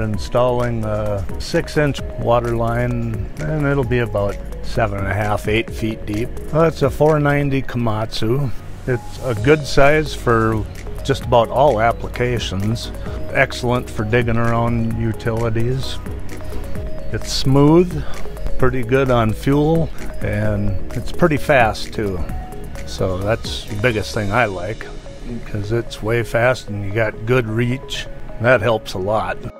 installing a 6-inch water line, and it'll be about 7.5, 8 feet deep. Well, it's a 490 Komatsu. It's a good size for just about all applications. Excellent for digging around utilities. It's smooth, pretty good on fuel, and it's pretty fast too. So that's the biggest thing I like, because it's way fast and you got good reach. That helps a lot.